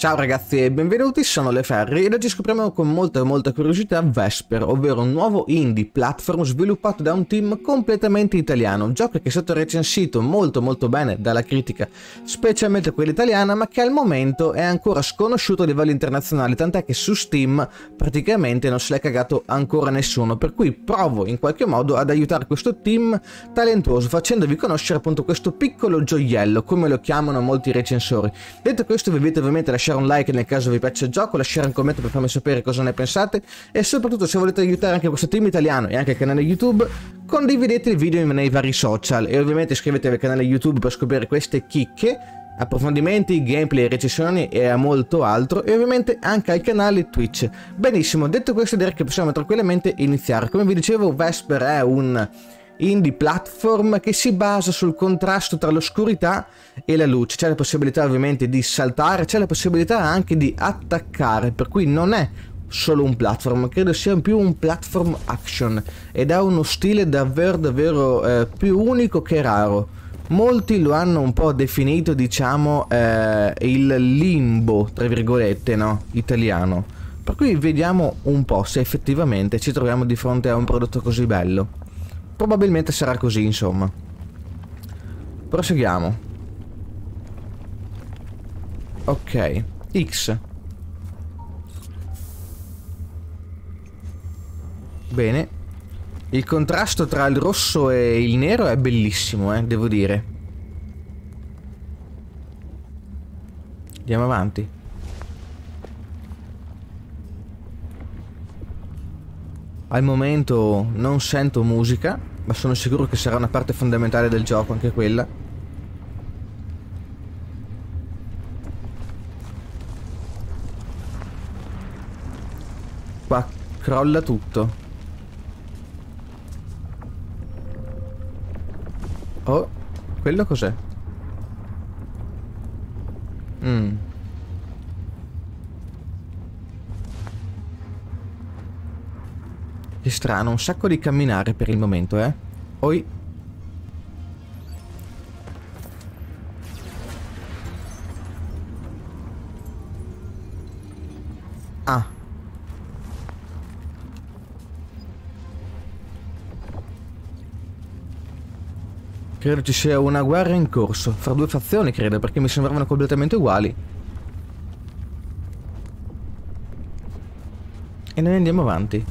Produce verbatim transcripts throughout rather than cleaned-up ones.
Ciao ragazzi e benvenuti, sono Leferri ed oggi scopriamo con molta molta curiosità Vesper, ovvero un nuovo indie platform sviluppato da un team completamente italiano, un gioco che è stato recensito molto molto bene dalla critica, specialmente quella italiana, ma che al momento è ancora sconosciuto a livello internazionale, tant'è che su Steam praticamente non se l'è cagato ancora nessuno, per cui provo in qualche modo ad aiutare questo team talentuoso facendovi conoscere appunto questo piccolo gioiello, come lo chiamano molti recensori. Detto questo, vi invito ovviamente a lasciare un like nel caso vi piaccia il gioco, lasciare un commento per farmi sapere cosa ne pensate e soprattutto, se volete aiutare anche questo team italiano e anche il canale YouTube, condividete il video nei vari social e ovviamente iscrivetevi al canale YouTube per scoprire queste chicche, approfondimenti, gameplay, recensioni e a molto altro, e ovviamente anche al canale Twitch. Benissimo, detto questo direi che possiamo tranquillamente iniziare. Come vi dicevo, Vesper è un indie platform che si basa sul contrasto tra l'oscurità e la luce. C'è la possibilità ovviamente di saltare, c'è la possibilità anche di attaccare, per cui non è solo un platform, credo sia più un platform action ed ha uno stile davvero davvero eh, più unico che raro. Molti lo hanno un po' definito, diciamo, eh, il limbo tra virgolette, no? Italiano, per cui vediamo un po' se effettivamente ci troviamo di fronte a un prodotto così bello. Probabilmente sarà così, insomma. Proseguiamo. Ok, X. Bene. Il contrasto tra il rosso e il nero è bellissimo, eh, devo dire. Andiamo avanti. Al momento non sento musica, ma sono sicuro che sarà una parte fondamentale del gioco anche quella. Qua crolla tutto. Oh, quello cos'è? Mmm. Che strano, un sacco di camminare per il momento, eh. Poi ah. Credo ci sia una guerra in corso fra due fazioni, credo, perché mi sembravano completamente uguali. E noi andiamo avanti.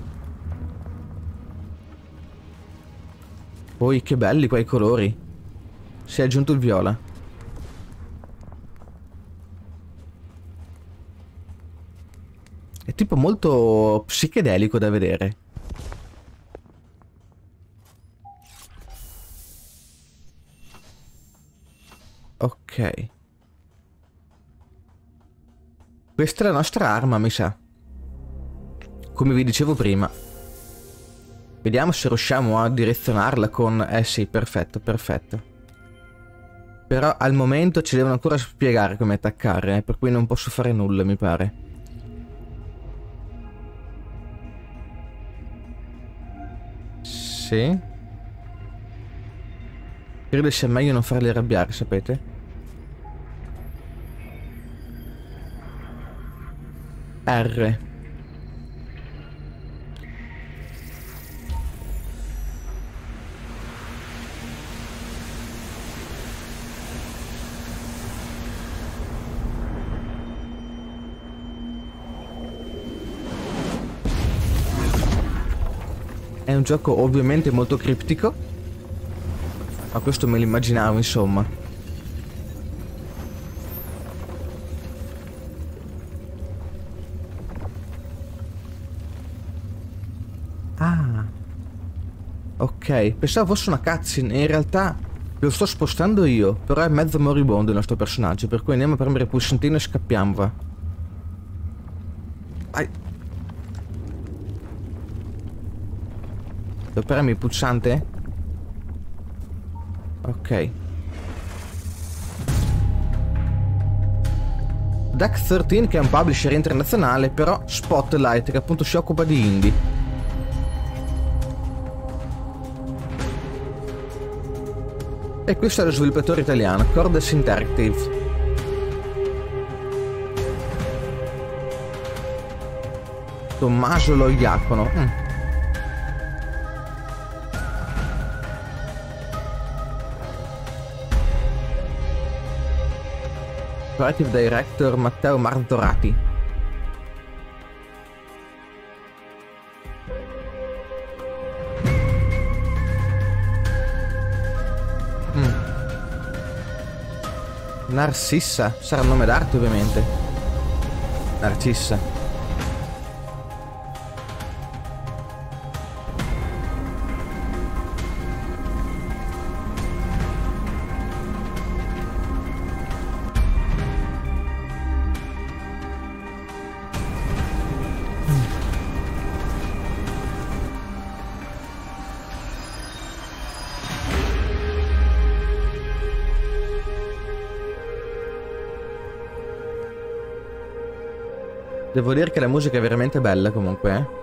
Poi che belli quei colori. Si è aggiunto il viola. È tipo molto psichedelico da vedere. Ok. Questa è la nostra arma, mi sa. Come vi dicevo prima. Vediamo se riusciamo a direzionarla con... Eh sì, perfetto, perfetto. Però al momento ci devono ancora spiegare come attaccare, eh, per cui non posso fare nulla, mi pare. Sì. Credo sia meglio non farli arrabbiare, sapete? R. È un gioco ovviamente molto criptico, ma questo me l'immaginavo, insomma. Ah. Ok, pensavo fosse una cutscene e in realtà lo sto spostando io, però è mezzo moribondo il nostro personaggio, per cui andiamo a premere il pulsantino e scappiamo, va. Vai. Devo premere il pulsante? Ok. Duck tredici, che è un publisher internazionale, però Spotlight, che appunto si occupa di indie. E questo è lo sviluppatore italiano, Cordes Interactive. Tommaso lo Iacono. Mm. Creative Director Matteo Marzorati. Mm. Narcissa, sarà il nome d'arte ovviamente. Narcissa. Devo dire che la musica è veramente bella comunque, eh.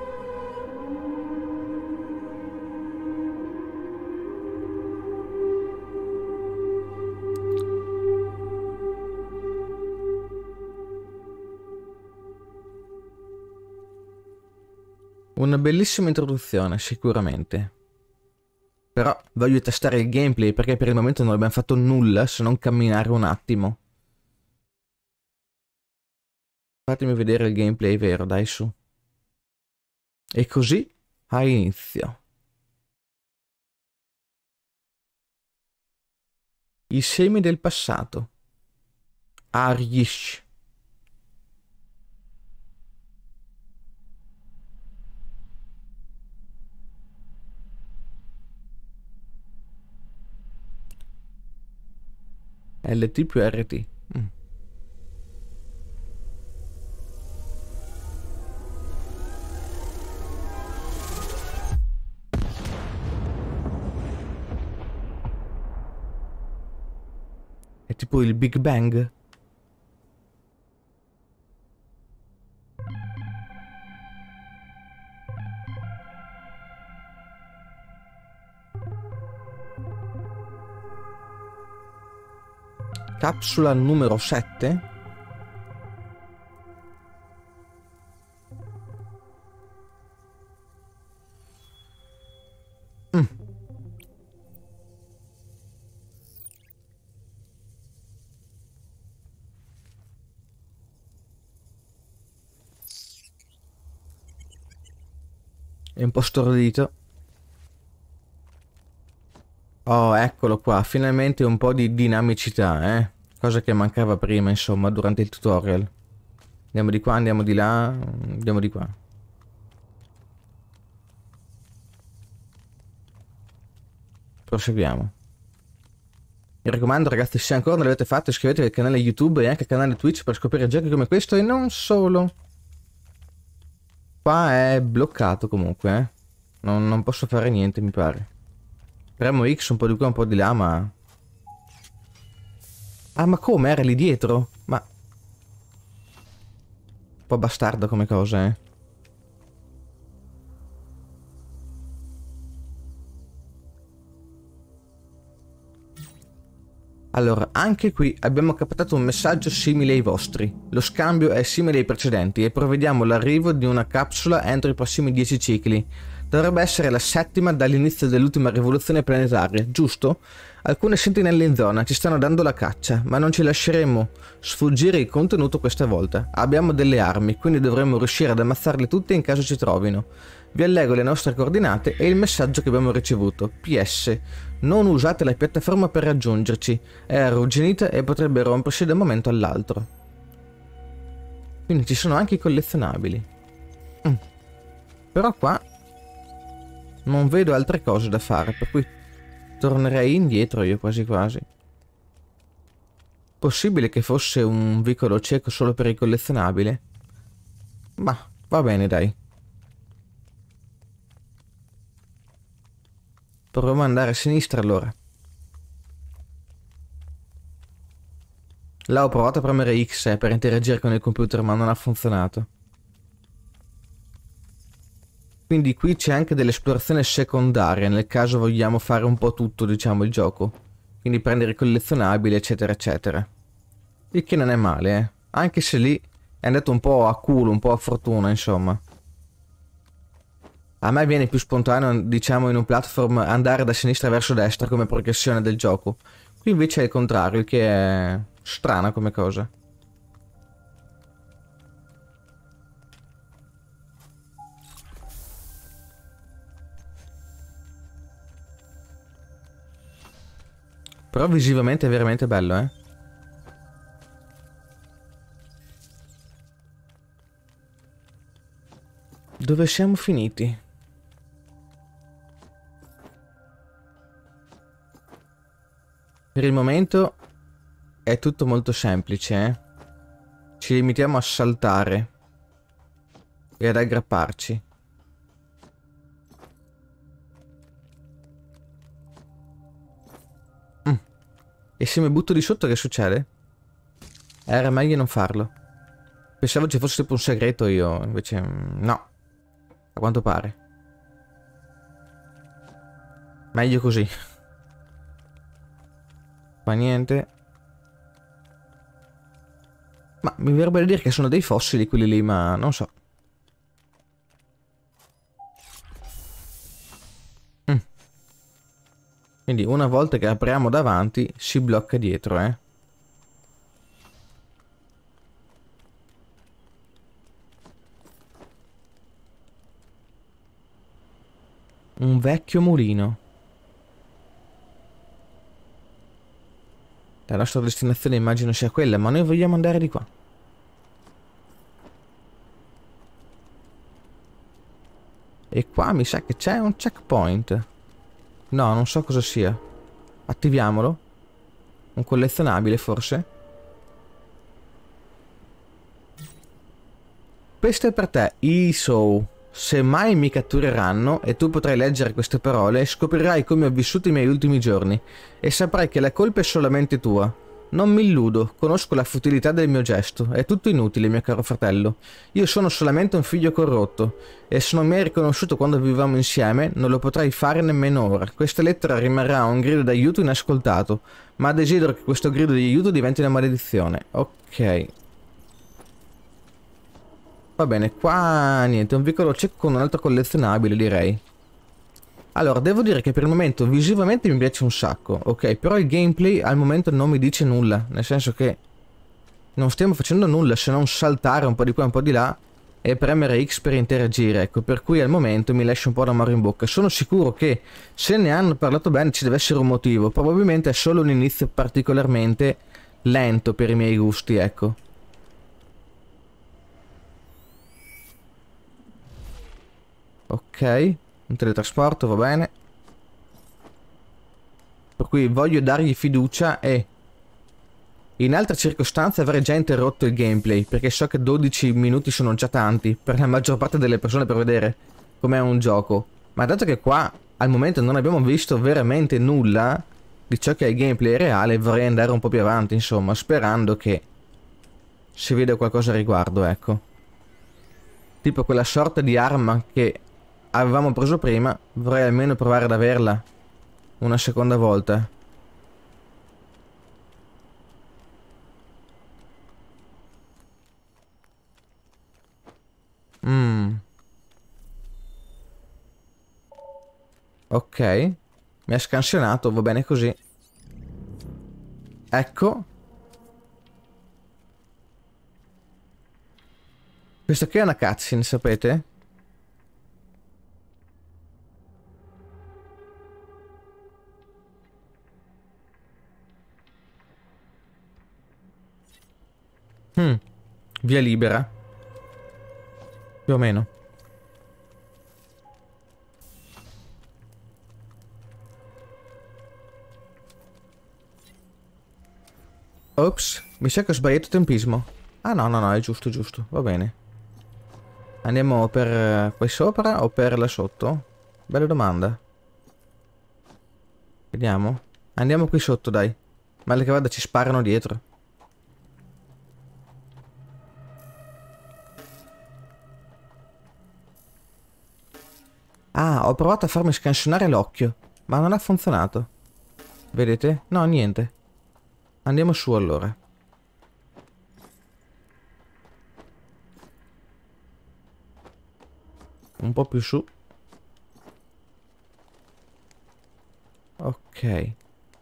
Una bellissima introduzione, sicuramente. Però voglio testare il gameplay perché per il momento non abbiamo fatto nulla se non camminare un attimo. Fatemi vedere il gameplay vero, dai su. E così ha inizio. I semi del passato. Aryish. L T più R T. Mm. È tipo il Big Bang. Capsula numero sette. Mm. È un po' stordito. Oh, eccolo qua, finalmente un po' di dinamicità, eh? Cosa che mancava prima, insomma, durante il tutorial. Andiamo di qua, andiamo di là, andiamo di qua. Proseguiamo. Mi raccomando ragazzi, se ancora non l'avete fatto, iscrivetevi al canale YouTube e anche al canale Twitch per scoprire giochi come questo e non solo. Qua è bloccato comunque, eh? Non, non posso fare niente, mi pare. Premo X un po' di qua, un po' di là, ma... Ah, ma come? Era lì dietro? Ma... Un po' bastarda come cosa, eh? Allora, anche qui abbiamo captato un messaggio simile ai vostri. Lo scambio è simile ai precedenti e provvediamo all'arrivo di una capsula entro i prossimi dieci cicli. Dovrebbe essere la settima dall'inizio dell'ultima rivoluzione planetaria, giusto? Alcune sentinelle in zona ci stanno dando la caccia, ma non ci lasceremo sfuggire il contenuto questa volta. Abbiamo delle armi, quindi dovremmo riuscire ad ammazzarle tutte in caso ci trovino. Vi allego le nostre coordinate e il messaggio che abbiamo ricevuto. P S. Non usate la piattaforma per raggiungerci. È arrugginita e potrebbe rompersi da un momento all'altro. Quindi ci sono anche i collezionabili. Mm. Però qua non vedo altre cose da fare, per cui tornerei indietro io quasi quasi. Possibile che fosse un vicolo cieco solo per i collezionabili? Ma va bene, dai. Proviamo ad andare a sinistra allora. Là ho provato a premere X eh, per interagire con il computer, ma non ha funzionato. Quindi qui c'è anche dell'esplorazione secondaria, nel caso vogliamo fare un po' tutto, diciamo, il gioco. Quindi prendere i collezionabili, eccetera, eccetera. Il che non è male, eh. Anche se lì è andato un po' a culo, un po' a fortuna, insomma. A me viene più spontaneo, diciamo, in un platform andare da sinistra verso destra come progressione del gioco. Qui invece è il contrario, il che è strana come cosa. Però visivamente è veramente bello, eh. Dove siamo finiti? Per il momento è tutto molto semplice, eh. Ci limitiamo a saltare e ad aggrapparci. Mm. E se mi butto di sotto che succede? Era meglio non farlo. Pensavo ci fosse tipo un segreto io, invece mm, no. A quanto pare. Meglio così. Fa niente. Ma mi verrebbe da dire che sono dei fossili quelli lì, ma non so. Mm. Quindi una volta che apriamo davanti si blocca dietro, eh. Un vecchio mulino. La nostra destinazione immagino sia quella, ma noi vogliamo andare di qua. E qua mi sa che c'è un checkpoint. No, non so cosa sia. Attiviamolo. Un collezionabile, forse? Questo è per te, Isou. Se mai mi cattureranno e tu potrai leggere queste parole, scoprirai come ho vissuto i miei ultimi giorni e saprai che la colpa è solamente tua. Non mi illudo, conosco la futilità del mio gesto, è tutto inutile, mio caro fratello. Io sono solamente un figlio corrotto e se non mi hai riconosciuto quando vivevamo insieme, non lo potrai fare nemmeno ora. Questa lettera rimarrà un grido d'aiuto inascoltato, ma desidero che questo grido di aiuto diventi una maledizione. Ok. Va bene, qua niente, un piccolo check con un altro collezionabile, direi. Allora, devo dire che per il momento visivamente mi piace un sacco, ok? Però il gameplay al momento non mi dice nulla, nel senso che non stiamo facendo nulla se non saltare un po' di qua e un po' di là e premere X per interagire, ecco, per cui al momento mi lascia un po' l'amaro in bocca. Sono sicuro che se ne hanno parlato bene ci deve essere un motivo, probabilmente è solo un inizio particolarmente lento per i miei gusti, ecco. Ok, un teletrasporto va bene. Per cui voglio dargli fiducia e in altre circostanze avrei già interrotto il gameplay, perché so che dodici minuti sono già tanti per la maggior parte delle persone per vedere com'è un gioco. Ma dato che qua al momento non abbiamo visto veramente nulla di ciò che è il gameplay reale, vorrei andare un po' più avanti, insomma, sperando che si veda qualcosa a riguardo, ecco. Tipo quella sorta di arma che avevamo preso prima, vorrei almeno provare ad averla una seconda volta. Mmm. Ok. Mi ha scansionato, va bene così. Ecco. Questa qui è una cutscene, sapete? Hmm. Via libera. Più o meno. Ops, mi sa che ho sbagliato tempismo. Ah no, no, no, è giusto, giusto, va bene. Andiamo per eh, qui sopra o per là sotto? Bella domanda. Vediamo. Andiamo qui sotto, dai. Male che vada ci sparano dietro. Ah, ho provato a farmi scansionare l'occhio, ma non ha funzionato. Vedete? No, niente. Andiamo su allora. Un po' più su. Ok.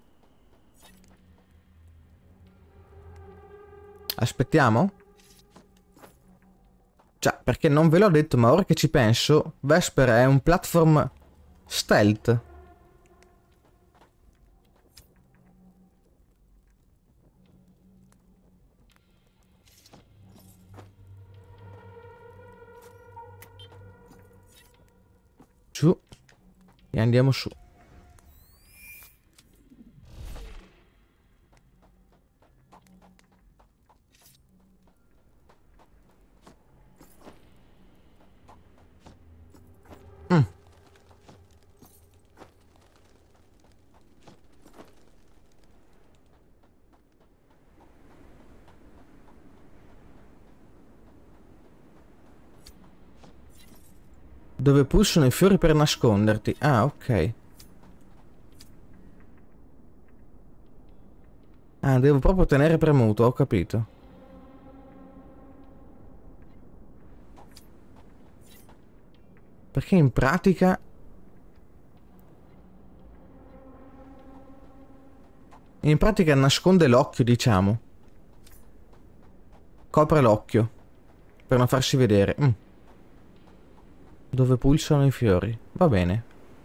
Aspettiamo? Già, perché non ve l'ho detto, ma ora che ci penso, Vesper è un platform stealth. Giù. E andiamo su. Mm. Dove pulsano i fiori per nasconderti. Ah, ok. Ah, devo proprio tenere premuto, ho capito. Perché in pratica... In pratica nasconde l'occhio, diciamo. Copre l'occhio. Per non farsi vedere. Mm. Dove pulsano i fiori. Va bene.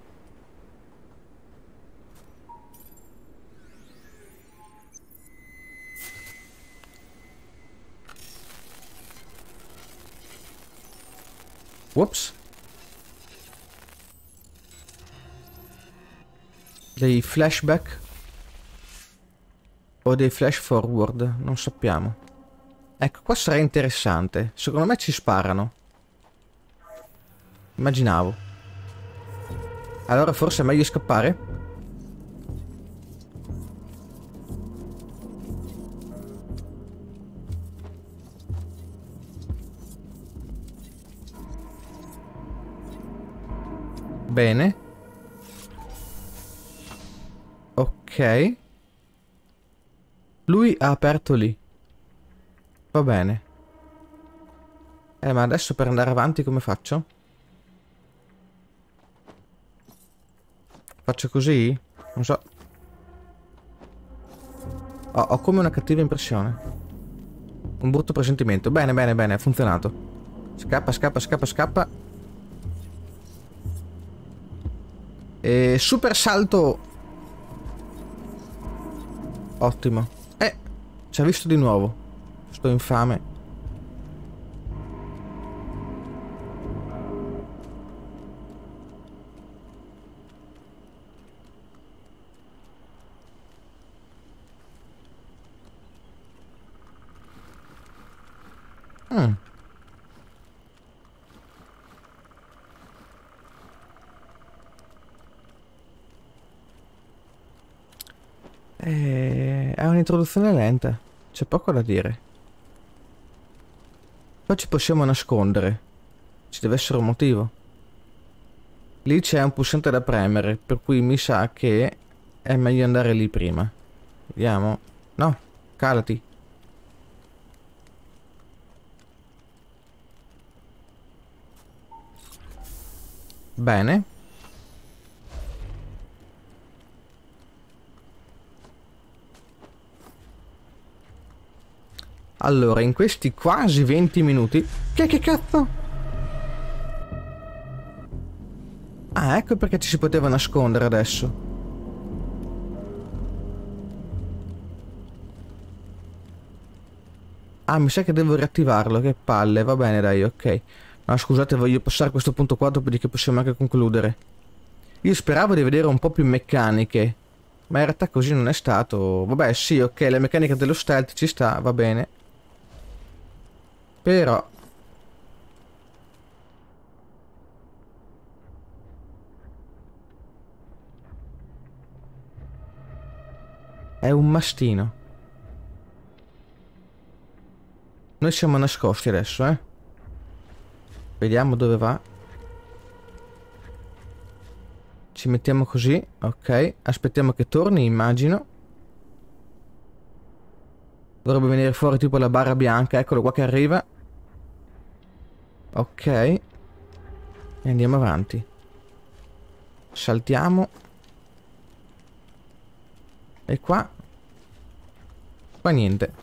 Whoops. Dei flashback. O dei flash forward. Non sappiamo. Ecco, qua sarà interessante. Secondo me ci sparano. Immaginavo. Allora forse è meglio scappare? Bene. Ok. Lui ha aperto lì. Va bene. Eh, ma adesso per andare avanti come faccio? Faccio così? Non so. Ho, ho come una cattiva impressione. Un brutto presentimento. Bene, bene, bene, ha funzionato. Scappa, scappa, scappa, scappa. E super salto. Ottimo. Eh, ci ha visto di nuovo. Sto infame. Mm. Eh, è un'introduzione lenta. C'è poco da dire. Poi ci possiamo nascondere. Ci deve essere un motivo. Lì c'è un pulsante da premere, per cui mi sa che è meglio andare lì prima. Vediamo. No, calati. Bene. Allora, in questi quasi venti minuti... Che, che cazzo? Ah, ecco perché ci si poteva nascondere adesso. Ah, mi sa che devo riattivarlo, che palle. Va bene, dai, ok. No, scusate, voglio passare a questo punto qua, dopodiché possiamo anche concludere. Io speravo di vedere un po' più meccaniche, ma in realtà così non è stato. Vabbè, sì, ok, la meccanica dello stealth ci sta, va bene. Però... è un mastino. Noi siamo nascosti adesso, eh. Vediamo dove va. Ci mettiamo così, ok. Aspettiamo che torni, immagino. Dovrebbe venire fuori tipo la barra bianca, eccolo qua che arriva. Ok. E andiamo avanti. Saltiamo. E qua? Qua niente.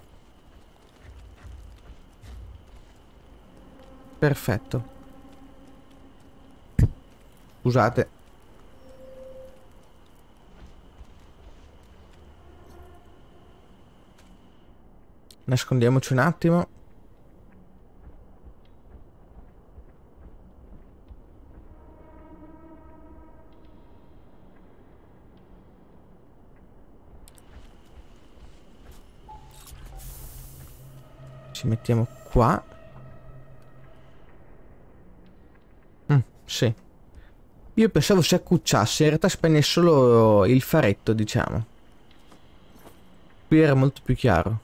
Perfetto. Scusate. Nascondiamoci un attimo. Ci mettiamo qua. Mm, sì. Io pensavo si accucciasse, in realtà spegne solo il faretto, diciamo. Qui era molto più chiaro.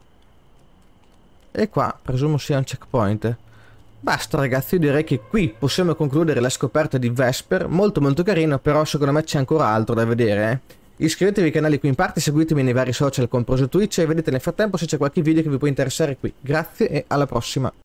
E qua presumo sia un checkpoint. Basta ragazzi, io direi che qui possiamo concludere la scoperta di Vesper. Molto molto carino, però secondo me c'è ancora altro da vedere, eh. Iscrivetevi ai canali qui in parte, seguitemi nei vari social compreso Twitch e vedete nel frattempo se c'è qualche video che vi può interessare qui. Grazie e alla prossima.